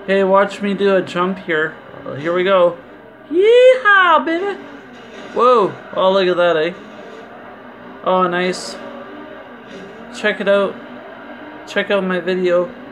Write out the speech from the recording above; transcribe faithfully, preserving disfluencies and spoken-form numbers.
Hey, watch me do a jump here. Uh, here we go. Yeehaw, baby! Whoa! Oh, look at that, eh? Oh, nice. Check it out. Check out my video.